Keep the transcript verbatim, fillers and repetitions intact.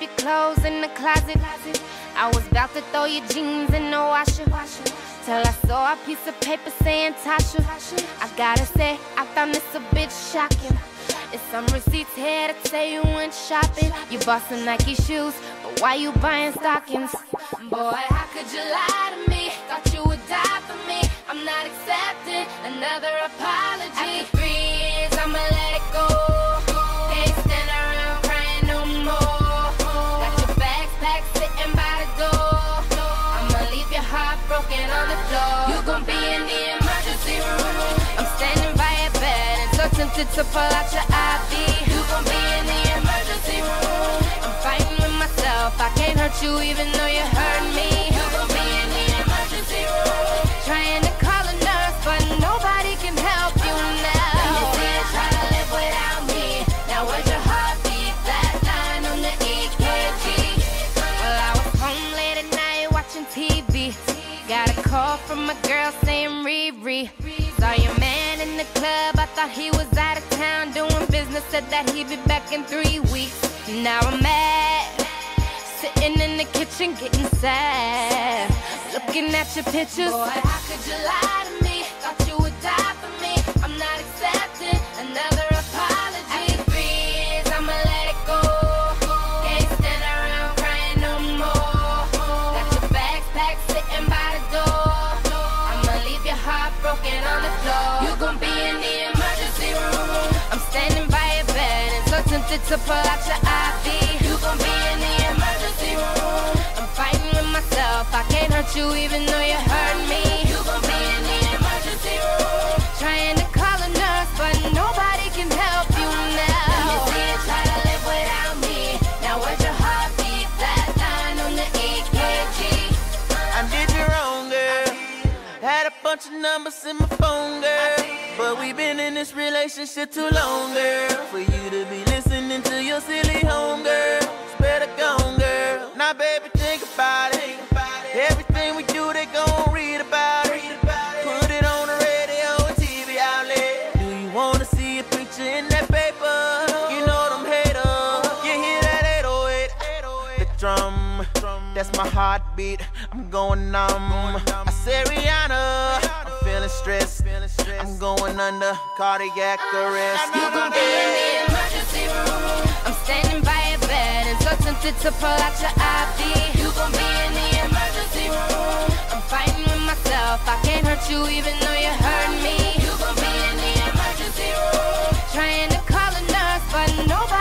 your clothes in the closet. I was about to throw your jeans in the washer, till I saw a piece of paper saying Tasha. I gotta say, I found this a bit shocking. It's some receipts here to say you went shopping. You bought some Nike shoes, but why you buying stockings? Boy, how could you lie to me? Thought you would die for me. I'm not accepting another apology. After three years, I'ma let it go. Can't stand around crying no more. Got your bags packed sitting by the door. I'ma leave your heart broken on the floor. You gon' be in the emergency room. I'm standing by your bed and so tempted to pull out your I V. You gon' be in the emergency room. I'm fighting with myself. I can't hurt you even though you hurt me. You gon' be in the emergency room. Trying to call a nurse, but nobody can help you now. Let me see you try to live without me. Now where's your heartbeat? That line on the E K G. Well, I was home late at night watching T V. Got a call from a girl saying Riri. Saw your man in the club, I thought he was out of town doing business. Said that he'd be back in three weeks. Now I'm mad, sitting in the kitchen getting sad, looking at your pictures. Boy, how could you lie to me? Thought you would die for me. I'm not accepting another apology. After three years, I'ma let it go. Can't stand around crying no more. Got your bags packed sitting by the door. I'ma leave your heart broken on the floor. You gon' be in the emergency room. I'm standing by your bed and so tempted to pull out your I V. You gon' be in the emergency room. I'm fighting with myself. I can't hurt you even though you hurt me. You gon' be in the emergency room. Trying to call a nurse, but nobody can help you now. Let me see you try to live without me. Now where's your heartbeat? That line on the E K G. I did you wrong, girl. Had a bunch of numbers in my phone, girl. But we've been in this relationship too long, girl, for you to be listening to your silly home, girl. It's better gone, girl. Now, baby, think about it. Everything we do, they gon' read about it. Put it on the radio and T V outlet. Do you wanna see a picture in that paper? You know them haters. You hear that eight oh eight? The drum, that's my heartbeat. I'm going numb. I say Rihanna, I'm feeling stressed. I'm going under cardiac arrest. You gon' be in the emergency room. I'm standing by your bed and so tempted to pull out your I V. You gon' be in the emergency room. I'm fighting with myself. I can't hurt you even though you hurt me. You gon' be in the emergency room. Trying to call a nurse, but nobody